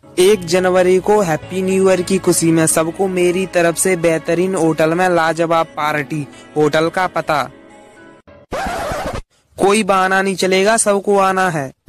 1 जनवरी को happy new year की खुशी में सबको मेरी तरफ से बेहतरीन होटल में लाजवाब पार्टी। होटल का पता, कोई बहाना नहीं चलेगा, सबको आना है।